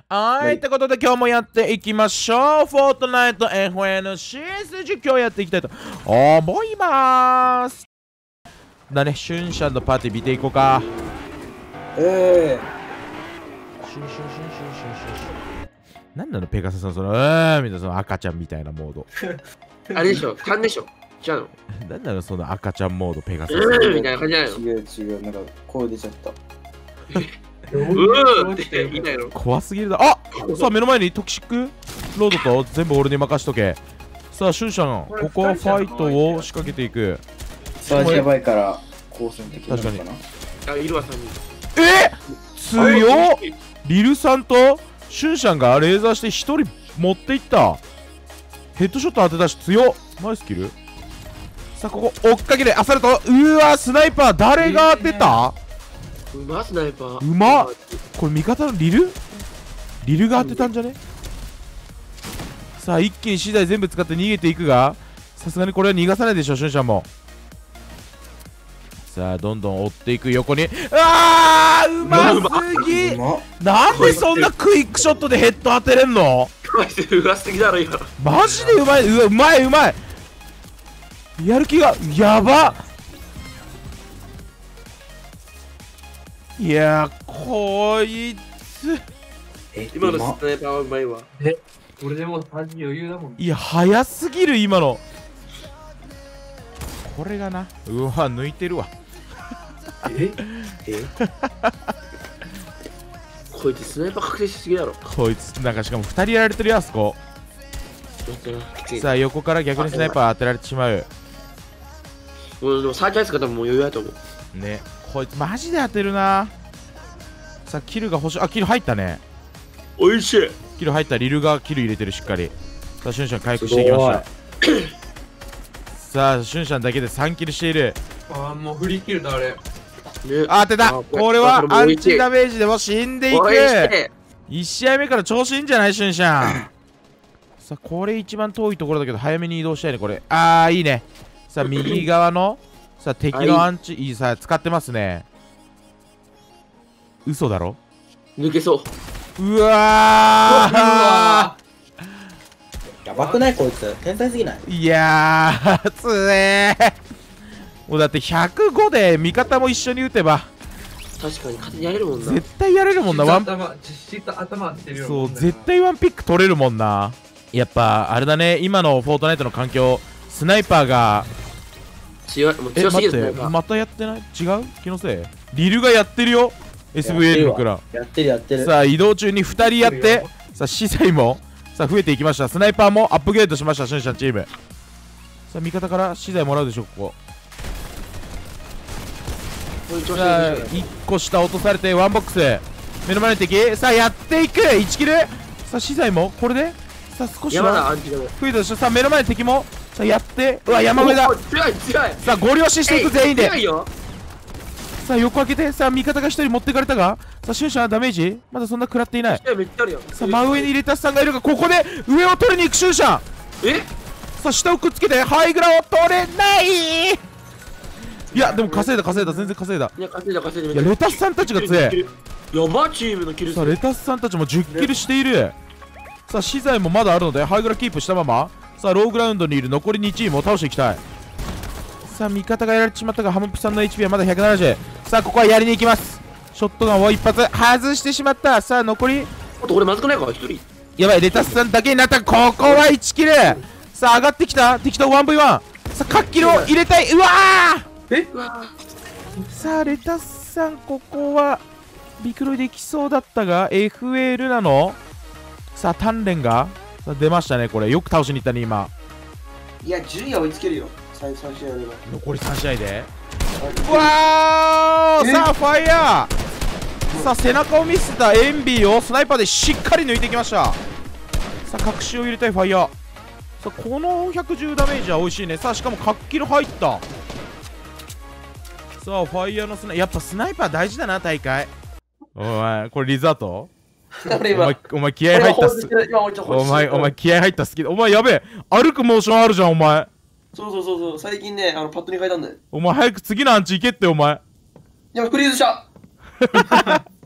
はい、ってことで今日もやっていきましょう。フォートナイト FNC 実況やっていきたいと思います。だね、シュンシャンのパーティー見ていこうか。シュンシュンシュンシュンシュンシュン。なんなのペガサさん、そのみたいな、その赤ちゃんみたいなモード。 あれでしょ、勘でしょ。違うの。 なんなのその赤ちゃんモードペガサさん。 みたいな感じじゃないの。 違う、なんか声出ちゃった。 って言いたいの。 怖すぎるだ。あ、さあ目の前にトキシックロードと全部俺に任しとけ。さあシュンシャン、ここはファイトを仕掛けていく。 サージやばいから高専的なのかな。 あ、いるわ、3人。 強っ。リルさんとシュンシャンがレーザーして1人持っていった。ヘッドショット当てたし強っ。ナイスキル。さあここ追っかけてアサルト。うわスナイパー誰が当てた。 うまスナイパー。 うまっ。これ味方のリルが当てたんじゃね。さあ一気に資材全部使って逃げていくが、さすがにこれは逃がさないでしょシュンシャンも。さあどんどん追っていく横に。うますぎ。なんでそんなクイックショットでヘッド当てれんの。 うますぎだろ今。 マジでうまい。うまいうまい。やる気がやば。いやこいつ今のスナイパーはうまいわ。 俺でも3時余裕だもん。 いや早すぎる今の。これがな。うわ抜いてるわ。 こいつスナイパー確定しすぎだろ。 こいつなんかしかも2人やられてるよあそこ。さあ横から逆にスナイパー当てられてしまう。 もうでもサーチャイス方ももう余裕だと思うね。こいつマジで当てるな。さあキルが欲しい。あキル入ったね。 おいしい。 キル入った。リルがキル入れてるしっかり。さあシュンシャン回復していきました。さあシュンシャンだけで3キルしている。 ああもう振り切るだあれ。 当てた。これはアンチダメージでも死んでいく。1試合目から調子いいんじゃないシュンシャン。さあこれ一番遠いところだけど早めに移動したいねこれ。いいね。さあ右側のさあ敵のアンチいいさ使ってますね。嘘だろ。 抜けそう。 うわやばくないこいつ天才すぎない。 いやーつえー。もうだって105で味方も一緒に撃てば確かに勝手にやれるもんな。 絶対やれるもんな。 実質頭当てるよ。 そう絶対ワンピック取れるもんな。やっぱあれだね今のフォートナイトの環境スナイパーが強い。もう強すぎる。 待ってまたやってない。違う気のせい。リルがやってるよ SVL のクラン。 やってる。 さあ移動中に2人やって。さあ資材もさあ増えていきました。スナイパーもアップグレードしましたシュンシャンチーム。さあ味方から資材もらうでしょここ。さあ1個下落とされてワンボックス目の前の敵。さあやっていく1キル。さあ資材もこれでさあ少しは増えたでしょ。さあ目の前の敵もさあやって。うわ山上だ。 強い。 さあゴリ押ししていく全員で。 強いよ。 さあ横開けて。さあ味方が1人持ってかれたが、さあシュンシャンはダメージまだそんな食らっていない。 めっちゃあるよ。 さあ真上にレタスさんがいるがここで上を取りに行くシュンシャン。さあ下をくっつけてハイグラを取れない。いやでも稼いだ全然稼いだ。 いや稼いだ。 いやレタスさんたちが強い。 やばチームのキル。 さあレタスさんたちも10キルしている。さあ資材もまだあるのでハイグラキープしたまま。さあローグラウンドにいる残り2チームを倒していきたい。さあ味方がやられてしまったがハムピさんの HP はまだ170。さあここはやりに行きます。ショットガンを一発外してしまった。さあ残り俺まずくないか1人。 やばいレタスさんだけになった。ここは1キル。さあ上がってきた敵と 1v1。さあカッキルを入れたい。うわさあレタスさんここはビクロイできそうだったが FL なの。さあ鍛錬が出ましたね。これよく倒しに行ったね今。 いや順位は追いつけるよ最初試合では。 残り3試合でうわー。さあファイヤー。さあ背中を見せたエンビーをスナイパーでしっかり抜いてきました。さあ隠しを入れたいファイヤー。さあこの110ダメージは美味しいね。さあしかもカッキル入った。さあファイヤーのやっぱスナイパー大事だな大会。お前これリザートお前気合入ったっす。お前気合入ったっすけど。お前やべえ歩くモーションあるじゃんお前。 そう最近ねパッドに変えたんだよ。 お前早く次のアンチ行けってお前。 いやフリーズした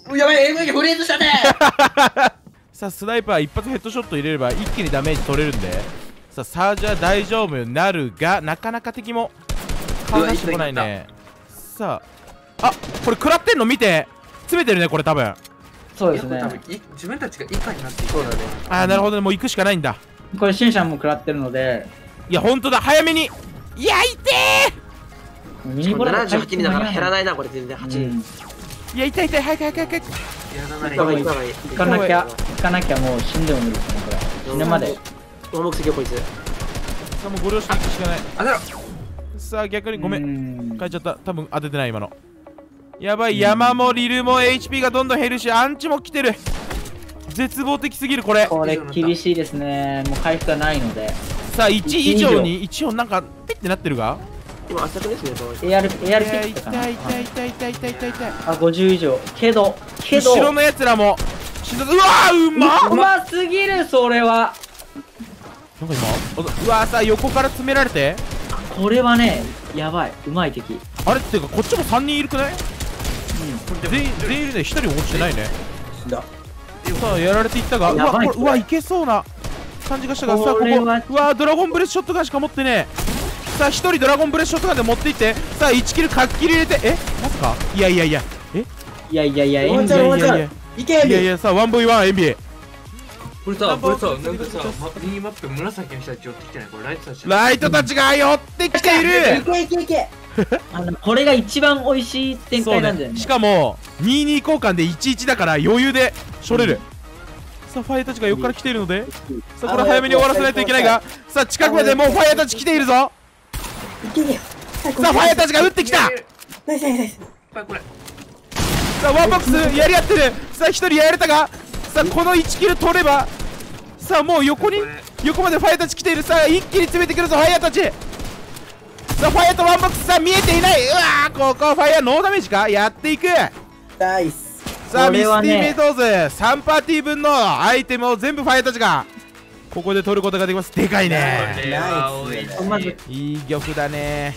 やばい MV がフレーズしたねさあスナイパー一発ヘッドショット入れれば一気にダメージ取れるんで、さあサージャー大丈夫になるが、なかなか敵も顔出してこないね。さあこれ食らってんの見て、詰めてるねこれ多分。 そうですね多。分自分たちが以下になっていく。 そうだね。 ああなるほどね、もう行くしかないんだ。 これシュンシャンも食らってるので、 いやほんとだ、早めに。いや痛ミニボラ 78人だから減らないな、これ全然8 う人。 ん。 い、いや痛い痛い、早く早く早く早く。 やらない行かない行かない。 行かなきゃ、行かなきゃもう死んでも無理ですね、これ。死ぬまで。 ワンボックス行けよこいつ。 さあもうご両親行くしかない。 あだろ。 さあ逆にごめん、 ん変えちゃった。多分当ててない今の。やばい、山もリルも HP がどんどん減るし、アンチも来てる。絶望的すぎるこれ。 これ厳しいですね。もう回復がないので。 さあ1以上に一応なんかピッてなってるが、 今浅くですね。 AR いやピットかな。 痛い痛い痛い痛い痛い痛い痛い。 あ、50以上。けど、 後ろのやつらも死んだ。うわーうまっ。 うますぎる、それは。 なんか今うわー、さあ横から詰められて、 これはね、やばい。うまい敵。 あれっていうかこっちも3人いるくない？全員いるね。1人も落ちてないね。 死んだ。 さあやられていったが、うわこれうわいけそうな感じがしたが、さあここうわードラゴンブレスショットガンしか持ってねえ。さあ1人ドラゴンブレスショットガンで持っていって、さあ1キルかっきり入れて、まさかいやいやいやいやいやいや、 ワンチャンワンチャンいけいやいや、さあ 1v1 エンビーこれさ、なんかさ、ミニマップ紫の人たち寄ってきてない。これライトたち。 ライトたちが寄ってきている。 いけいけいけこれが一番美味しい展そう開なんだよね。 ね、しかも22交換で11だから余裕でしょれる。さあファイヤーたちが横から来ているので、さあこれ早めに終わらせないといけないが、さあ近くまでもうファイヤーたち来ているぞ。 いけいけさあファイヤーたちが撃ってきた。 ナイスナイスナイスこれ。 さあワンボックスやり合ってる。さあ1人やられたが、さあこの1キル取れば、さあもう横までファイヤーたち来ている。さあ一気に詰めてくるぞファイヤーたち。さあファイヤーとワンボックスさあ見えていない。うわー、ここファイヤーノーダメージか。やっていく。 ナイスさあミステこれはねィメイトーズ3パーティー分のアイテムを全部ファイヤーたちがここで取ることができます。でかいね。 これは多い。 まず、 いい玉だね。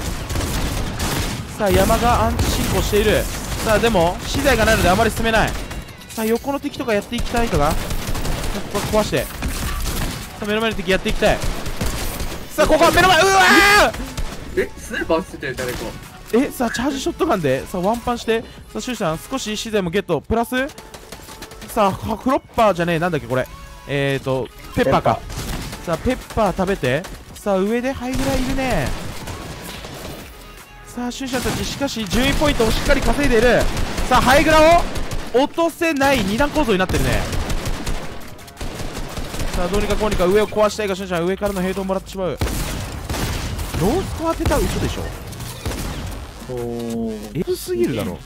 さあ山がアンチ進行している。さあでも資材がないのであまり進めない。さあ横の敵とかやっていきたいとか、ここ壊して、さあ目の前の敵やっていきたい。さあここは目の前、うわスナイパー捨ててる誰か。 ー、さあチャージショットガンでさあワンパンして、さあシュウさん少し資材もゲットプラス、さあフロッパーじゃねえ、なんだっけこれ、ペッパーか。さあペッパー食べて、さあ上でハイグラいるね。さあシュウさんたちしかし順位ポイントをしっかり稼いでいる。さあハイグラを落とせない二段構造になってるね。さあどうにかこうにか上を壊したいが、シュウちゃん上からのヘイトをもらってしまう。ロースコ当てたら嘘でしょ。エグすぎるだろ。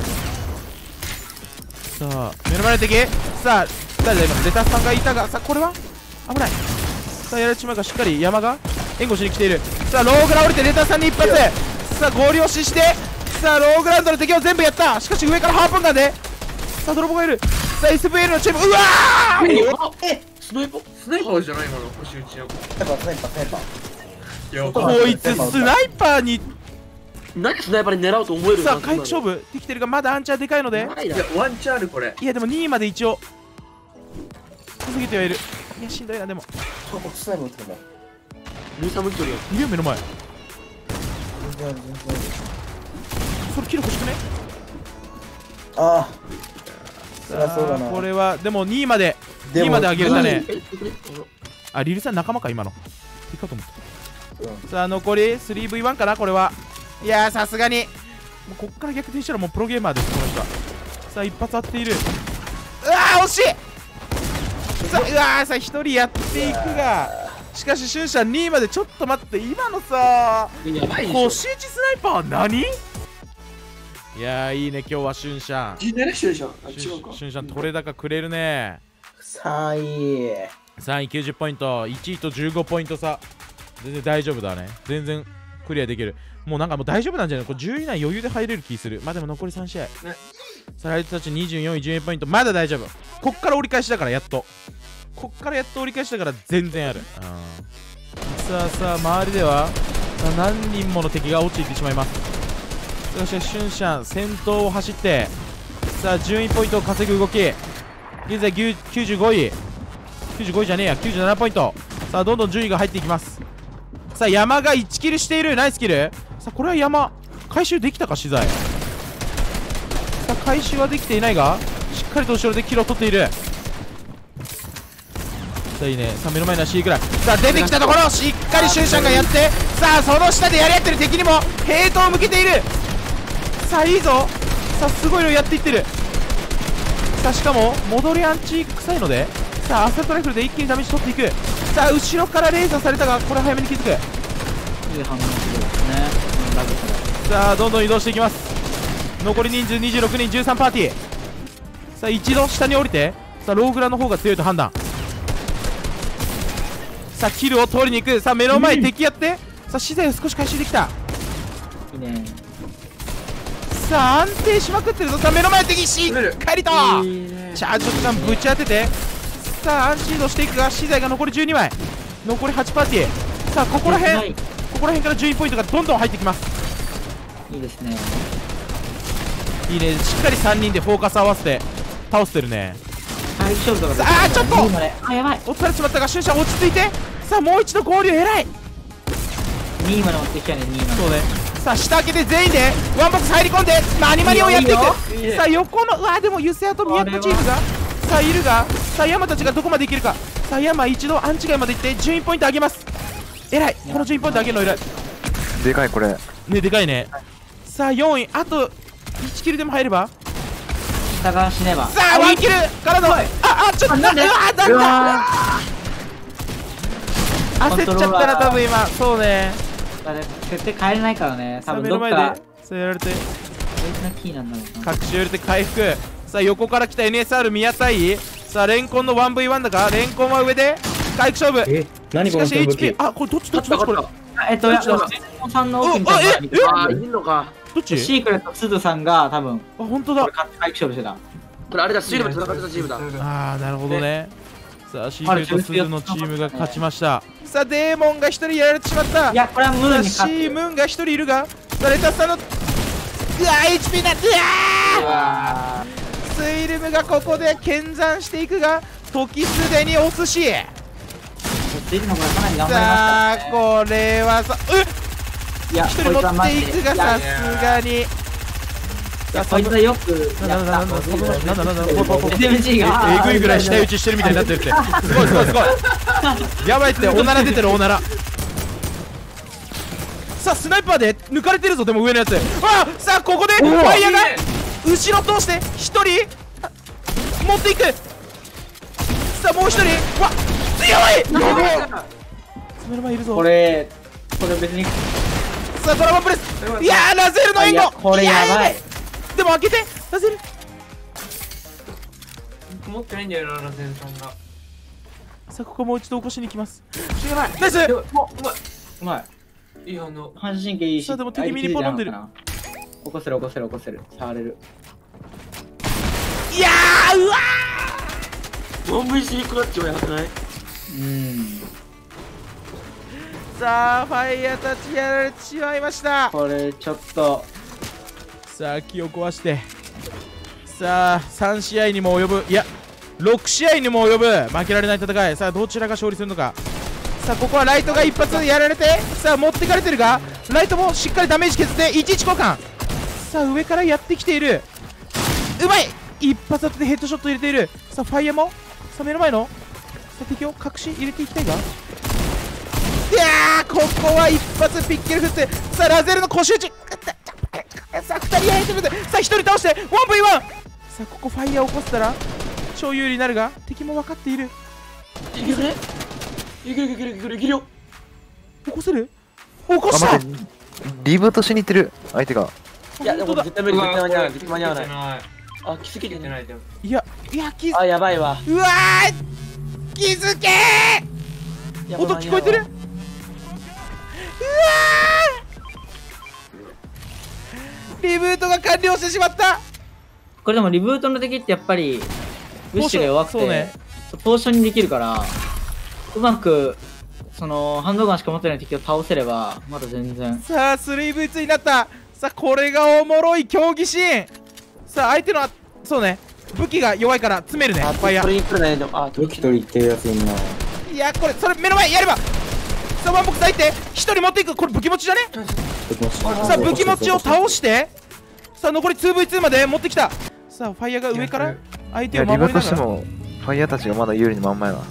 さあ目の前の敵、さあ誰だ今レタスさんがいたが、さあこれは危ない。さあやられちまうが、しっかり山が援護しに来ている。さあローグラ降りてレタスさんに一発。さあ合流をしして、さあローグラウンドの敵を全部やった。しかし上からハープンガンで、さあ泥棒がいる。さあ SVL のチーム、うわースナイパースナイパーじゃない今の星打ちの。 スナイパースナイパースナイパーいや、 こいつスナイパーに。 何スナイパーに狙うと思えるさあ回復勝負できてるが、まだアンチャーでかいので、 ないだいや、ワンチャンあるこれ。 いやでも2位まで一応稼げてはいる。いやしんどいな。でも僕スナイパー撃ってんだルーサム一人よ。 いるよ目の前。 全然全然それキル欲しくね。 ああそりゃそうだなこれはでも2位まででも 2位まで上げれたね。 えあリルさん仲間か今の。いいかと思った。 うんさあ残り 3v1 かなこれは。いやーさすがにもうこっから逆転したらもうプロゲーマーですこの人は。さあ一発当っている。うわー惜しい。さあうわーさあ1人やっていくが、しかしシュンシャン2位まで。ちょっと待って、今のさやばいでしょ。 星打ちスナイパーは何。いやーいいね今日はシュンシャン。 ジェネレーションでしょあシ違うかュンシャン取れ高くれるね。 3位 3位90ポイント、1位と15ポイント差。全然大丈夫だね。全然クリアできる。もうなんかもう大丈夫なんじゃない。これ10位以内余裕で入れる気する。まあでも残り3試合、 ね、 さあライトたち24位12ポイント、まだ大丈夫。こっから折り返しだから、やっとこっからやっと折り返しだから全然ある。さあさあ周りではさあ何人もの敵が落ちていってしまいます。しかしシュンシャン先頭を走って、 さあ順位ポイントを稼ぐ動き。現在95位じゃねえや、97ポイント。さあどんどん順位が入っていきます。さあ山が1キルしている。ナイスキル。さあこれは山回収できたか。資材さあ回収はできていないが、しっかりと後ろでキルを取っている。さあいいね。さあ目の前の C ぐらい。さあ出てきたところをしっかりシュンシャンがやって、さあその下でやり合ってる敵にもヘイトを向けている。さあいいぞ。さあすごいのやっていってる。さあしかも戻りアンチ臭いので、さあアサルトライフルで一気にダメージ取っていく。さあ後ろからレーザーされたが、これ早めに気づく。 いい反応するですね。ラグとさあどんどん移動していきます。残り人数26人、13パーティー。さあ一度下に降りて、さあローグラの方が強いと判断。さあキルを取りに行く。さあ目の前敵やって、さあ資材を少し回収できた。 いいね。 さあ安定しまくってるぞ。さあ目の前敵しっかりといいね。 チャージョンぶち当てて、さあ安心度していくが、資材が残り12枚、残り8パーティー。さあここら辺から順位ポイントがどんどん入ってきます。 いいですね。 いいね。しっかり3人でフォーカス合わせて倒してるね。 体力勝負とかで。 あーちょっとあ、やばい。 落とされちまったが、シュンシャン落ち着いて、さあもう一度合流。偉い。 2位まで持ってきたね。2位まで。 そうね。さあ下開けて全員でワンボックス入り込んでマニマニをやっていく。 いいよさあ横の、うわでもユセアと宮古チームがさあいるが、さあ山たちがどこまでいけるか。さあ山一度アンチ街まで行って順位ポイント上げます。偉い。この順位ポイント上げるの偉いでかいこれ。 ね。でかいね。さあ4位、あと1キルでも入れば。 下が死ねば。 さあ1キルからの、ちょっとなんでうわーだうわ焦っちゃったな多分今。そうね。 ー、絶対帰れないからね。多さあ分目の前でどっかそうやられて、 大事なキーなんだろうな。 隠し入れて回復。さあ横から来た NSR 宮対、さあレンコンの 1v1 だが、レンコンは上で回復勝負。 何このしかし HP、これどっちこれ勝ったや、さんの奥みたいなのが見てあーいいのか。 どっち。 シークレットスズさんが多分本当だ。 これ勝って回復勝負してた。 これあれだ、スイルム戦ってたチームだ。 なるほどね。さあシークレットスズのチームが勝ちました。さあデーモンが1人やられてしまった。 いや、これはムーンにシ勝ってる。 ームーンが1人いるが、さあレタスさんの、うわー HP だ。うわースイルムがここで剣山していくが、時すでにお寿司。 スイルムこれかなり頑張りましたさあね。 これはさ、 いや、 一人持っていくが、さすがに。 こいつはよくやった。SMG がえぐいぐらい下打ちしてるみたいになってるって。すごいすごいすごい。やばいって、おなら出てるおなら。さあスナイパーで抜かれてるぞ。でも上のやつ。さあここでファイヤーが後ろ通して1人持っていく。さあもう1人、わ強い。目の前いるぞ。 これ別に。 さあドラゴンプレス。いやーラゼルの援護。 これやばい。 でも開けてラゼル。 持ってないんだよな、ラゼンさんが。 さあここもう一度起こしに行きます。ナイス。 うまい。いい反射神経いいし。 さあでも敵ミニポ飲んでる。 起こせる。触れる。 いやーうわ 4 VC クラッチはやばくない？ さあファイヤーたちやられてしまいました。 これちょっとさあ気を壊して、さあ3試合にも及ぶ、いや6試合にも及ぶ負けられない戦い。さあどちらが勝利するのか。さあここはライトが一発やられて、さあ持ってかれてるが、ライトもしっかりダメージ削って11交換。さあ上からやってきている。うまい。一発当ててヘッドショット入れている。さあファイヤーも、さあ目の前の、さあ敵を隠し入れていきたいが、いやーここは一発ピッケル振って、さあラゼルの腰打ち。さあ2人やられてるんで、さあ1人倒して 1v1。 さあここファイヤーを起こせたら超有利になるが、敵も分かっている。 いけるね。いけるよ。 起こせる。起こした。 待って、リブートしに行ってる相手が。 いやでも絶対無理、絶対間に合わない。 ない。 あ、気づけてない。 ないでも。 いや気づあ、やばいわ。 うわー気づけー。音聞こえてる。うわーリブートが完了してしまった。 これでもリブートの敵ってやっぱりウッシュが弱くてそうね、 ポーションにできるから、うまくそのハンドガンしか持ってない敵を倒せればまだ全然。 さあ 3v2 になった。さあこれがおもろい競技シーン。さあ相手のそうね、武器が弱いから詰めるね。 あ、 ファイヤー。 取りに来るね。でも、あ、 武器取り行ってるやついんな。 いや、これ、それ目の前やれば。さあ、ワンボックス入って、一人持っていく。これ武器持ちじゃね。さあ、武器持ちを倒して、さあ、残り 2v2 まで持ってきた。さあ、ファイヤーが上から相いや、 手をリバ守りながら。 としても、ファイヤーたちがまだ有利にまんまやな。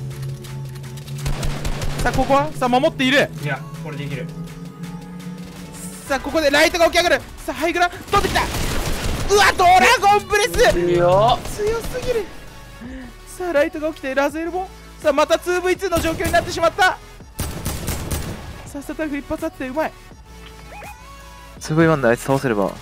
さあ、ここは、さあ、守っている。 いやこれできる。 さあ、ここでライトが起き上がる。さあ、ハイグラ、取ってきた。うわ、ドラゴンブレスいいよ。 強すぎる。さあ、ライトが起きて、ラズエルも。さあ、また 2v2 の状況になってしまった。さあ、スタタフ一発あってうまい。 2v1 であいつ倒せれば。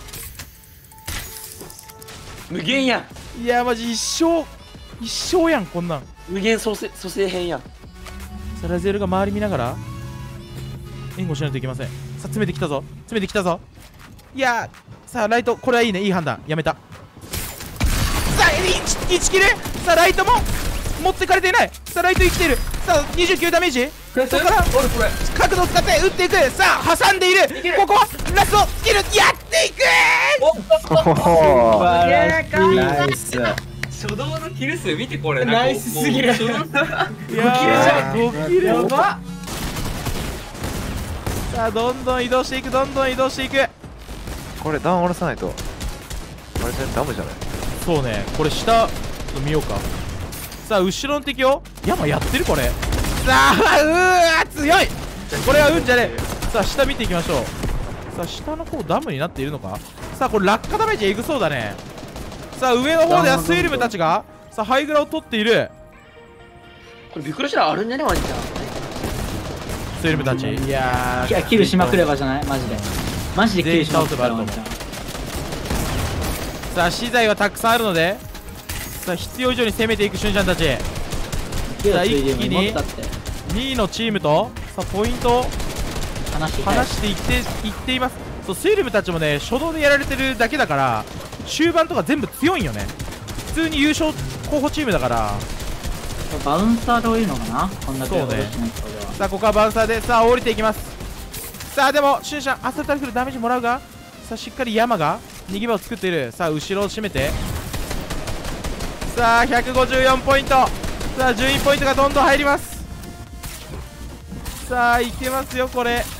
無限やん。 いや、マジ一生やん、こんなん。 無限蘇生編やん。 さあ、ラズエルが周り見ながら援護しないといけません。さあ、詰めてきたぞ、詰めてきたぞ。いやー、さあ、ライト、これはいいね、いい判断。やめた。さあ、1キル。さあ、ライトも持ってかれていない。さあ、ライト生きている。さあ、29ダメージ。そこから俺これ角度を使って打っていく。さあ、挟んでいる。ここはラストスキルやっていく。 ほほほナイス。 初動のキル数見てこれ。 ナイスすぎる。 初動のいやー、5キル。 やば。 さあ、どんどん移動していく、どんどん移動していく。 これダウン下ろさないと。あれダムじゃない？ そうね、これ下ちょっと見ようか。さあ、後ろの敵を山やってるこれ。さあ、うー強い。これは運じゃねえ。さあ、下見ていきましょう。さあ、下の方ダムになっているのか。さあ、これ落下ダメージエグそうだね。さあ、上の方ではスイルムたちがさあ、ハイグラを取っている。 これびっくりしたらあるんじゃねワンちゃん。 スイルムたち。いやいや、キルしまくればじゃないマジで。マジでキルしまくれば全員倒せばあると思さあ、資材はたくさんあるので、さあ、必要以上に攻めていく瞬ちゃんたち。 キルさあ、 ついでに一気に持ったって 2位のチームとさあ、ポイントを話していたい離していっています。そう、スイルムたちもね、初動でやられてるだけだから終盤とか全部強いんよね。普通に優勝候補チームだから。 バウンサーで降りるのかなこんだけそうね脅しないとこでは。 さあ、ここはバウンサーでさあ降りていきます。さあ、でもシュンシャンアサルタルフルダメージもらうが、さあ、しっかり山が逃げ場を作っている。さあ、後ろを締めて、さあ、154ポイント。さあ、順位ポイントがどんどん入ります。さあ、いけますよこれ。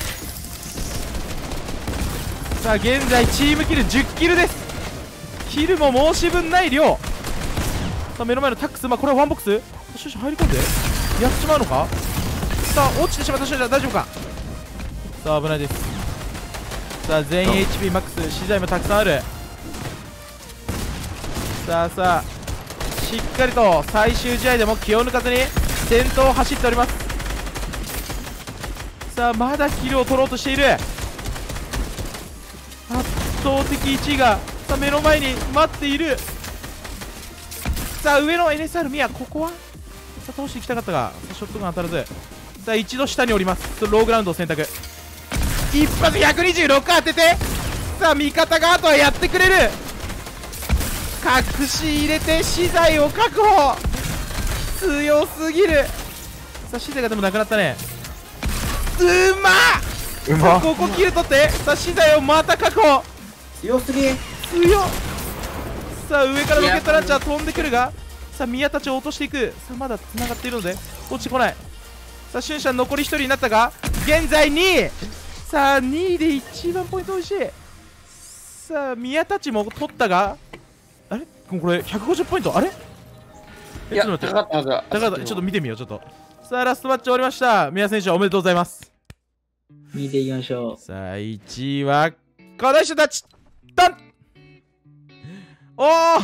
さあ、現在チームキル10キルです。キルも申し分ない量。さあ、目の前のタックス、まあこれはワンボックスシュンシャン入り込んでやってしまうのか。さあ、落ちてしまったシュンシャン大丈夫か。さあ、危ないです。さあ、全員 HP マックス、資材もたくさんある。さあさあ、しっかりと最終試合でも気を抜かずに先頭を走っております。さあ、まだキルを取ろうとしている。圧倒的1位がさあ目の前に待っている。さあ、上の NSR ミヤ、ここはさあ倒していきたかったが、さあショットガン当たらず。さあ、一度下に降ります。ローグラウンドを選択。一発126当てて、さあ、味方があとはやってくれる。隠し入れて資材を確保。強すぎる。さあ、資材がでもなくなったね。うまっ。 うまっ。 ここキル取って、さあ、資材をまた確保。 強すぎ。 強っ。さあ、上からロケットランチャー飛んでくるが、さあ、宮たちを落としていく。さあ、まだ繋がっているので落ちてこない。さあ、シュンシャン残り1人になったが、現在2位。さあ、2位で一番ポイント欲しい。さあ、宮たちも取ったが、あれこれ150ポイント。あれいや、 ちょっと待って、 高かったはずだ。 高かった。ちょっと見てみよう。ちょっとさあ、ラストマッチ終わりました。宮選手おめでとうございます。 見ていきましょさあ、1位はこの人たち。ドン。おお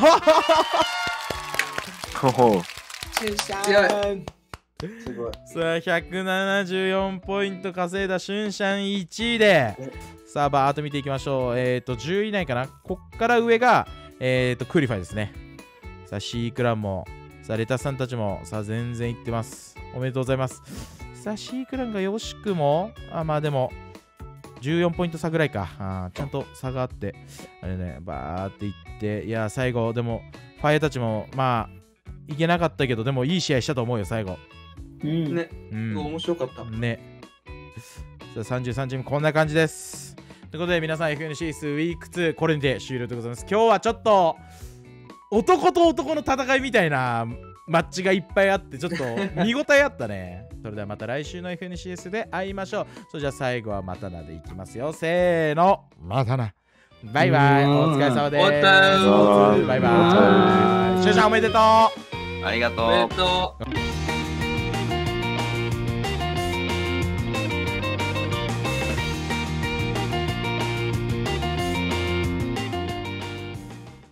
ほほ。 強い。すごい。 さあ、174ポイント稼いだシュンシャン1位で、さあ、バーっと見ていきましょう。10位以内かな。こっから上が、クーリファイですね。さあ、シークランも、さあ、レタスさんたちも、さあ、全然いってます。おめでとうございます。さあ、シークランがよしくも、まあでも、14ポイント差ぐらいか。ちゃんと差があって、あれね、バーっていって、いや、最後、でも、ファイヤーたちも、まあ、いけなかったけど、でも、いい試合したと思うよ、最後。 う。うん。 ね、 うん。 面白かった。 ね。さあ、33チームこんな感じです。ということで皆さん FNC スウィーク2これにて終了でございます。今日はちょっと男と男の戦いみたいなマッチがいっぱいあってちょっと見応えあったね。それではまた来週の FNCS で会いましょう。それじゃあ最後はまたなでいきますよ。せーの、またな。バイバイ。お疲れ様です。 終わったよバイバイ。シュウちゃんおめでとう。 ありがとう。 おめでとう。